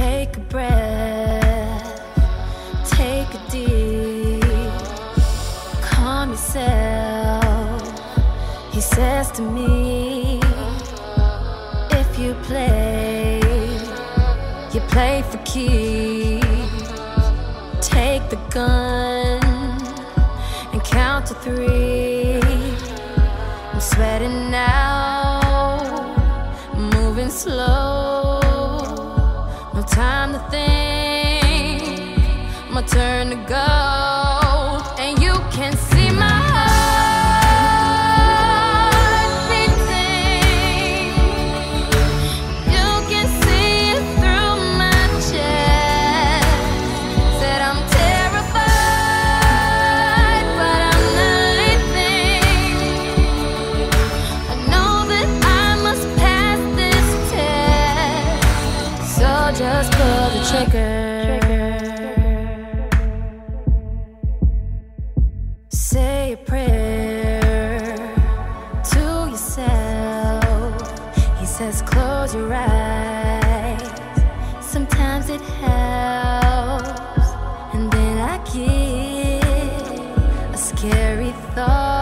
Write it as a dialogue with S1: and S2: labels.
S1: Take a breath, take a deep, calm yourself. He says to me, if you play for keeps. Take the gun and count to 3. I'm sweating now, moving slow. No time to think, my turn to go. And you can see my heart beating. You can see it through my chest. Said I'm terrified, but I'm not leaving. I know that I must pass this test, so just pull the trigger. Say a prayer to yourself. He says close your eyes, sometimes it helps. And then I get a scary thought.